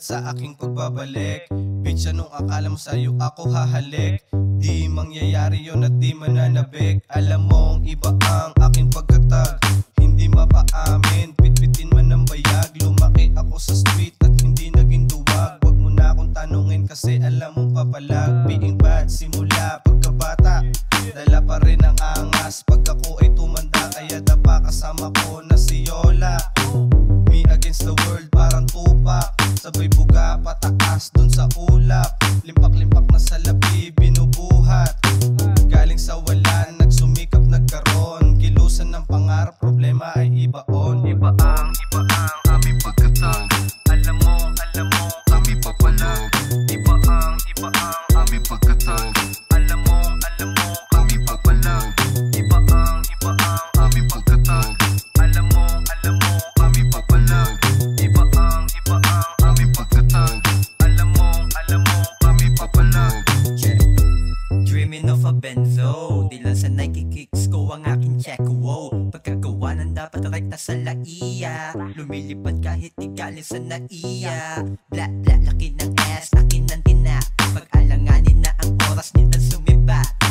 agad sa aking pagbabalik. Bitch, anong akala mo sa'yo ako hahalik? Di mangyayari yun at di mananabik. Alam mong iba ang aking pagkatag, hindi mapaamin, pitpitin man ng bayag. Lumaki ako sa street at hindi naging duwag. Wag mo na akong tanungin kasi alam mong papalag. Being bad simula pagkabata, dala pa rin ang angas pag ako ay tumanda. Kaya dapa kasama ko na si Yolac. Me against the world parang tupak, sabay buga pataas dun sa ulap. Limpak-limpak na salapi binubuhat, galing sa wala nagsumikap nagkaroon. Kilusan ng pangarap, problema ay ibaon. Iba ang aming pagkatag, alam mo kami papalag. Iba ang aming pagkatag, alam mo kami papalag. Iba ang aming pagkatag, alam mo kami papalag. Iba ang aming pagkatag, alam mo kami papalag. Dreaming of a benzo, di lang sa Nike kicks ko ang aking check. Wow, pagkagawa ng dapat rekta sa laiya, lumilipad kahit di galing sa naiya. Black, laki ng S, akin ng tina, pag-alanganin na ang oras nila sumibat.